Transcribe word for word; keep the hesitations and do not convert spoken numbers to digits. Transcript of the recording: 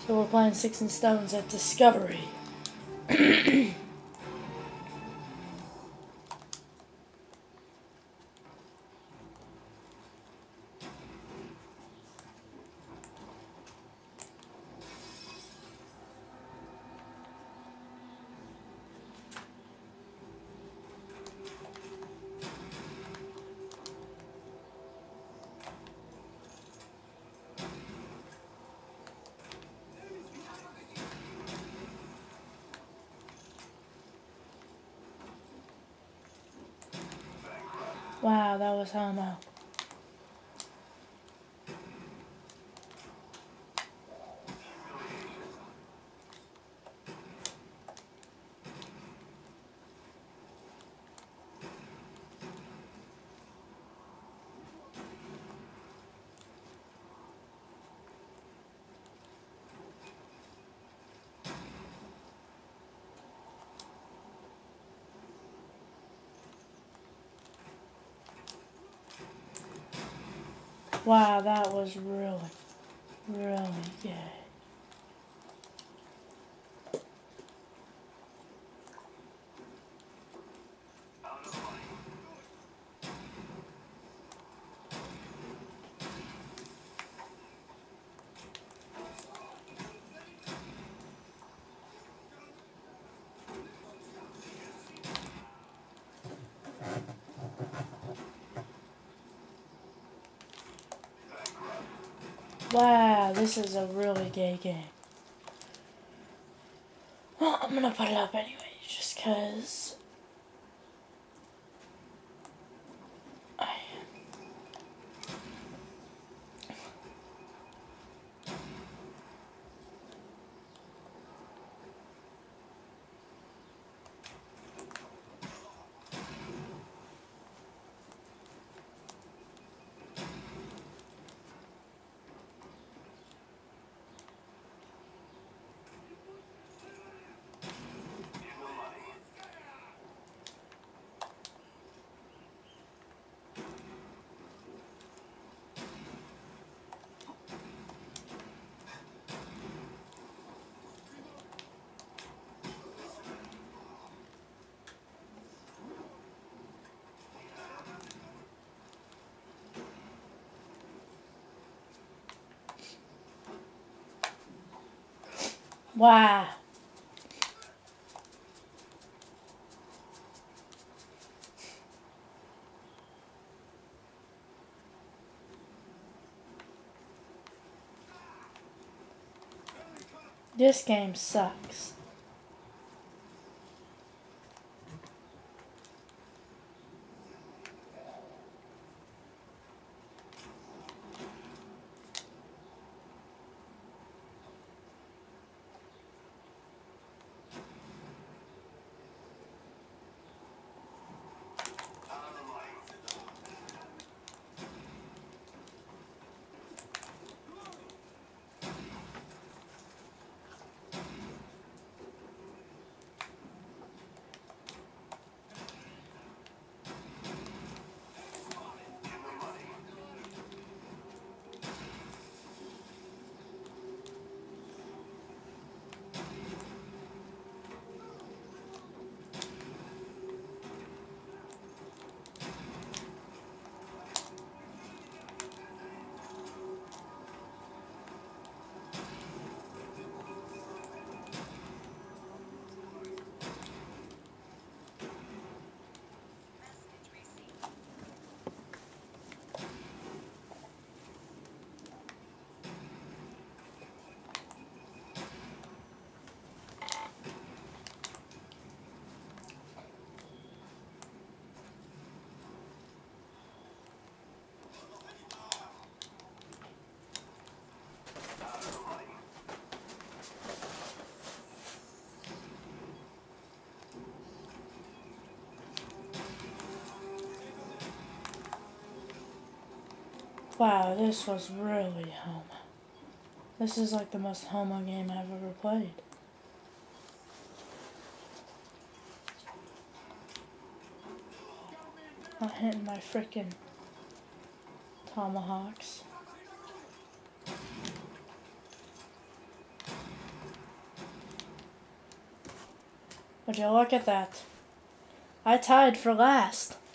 So we're playing Sticks and Stones at Discovery. Wow, that was homo. Wow, that was really, really gay. Wow, this is a really gay game. Well, I'm gonna put it up anyway, just cause I wow. This game sucks. Wow, this was really homo. This is like the most homo game I've ever played. Not hitting my frickin' tomahawks. Would you look at that? I tied for last.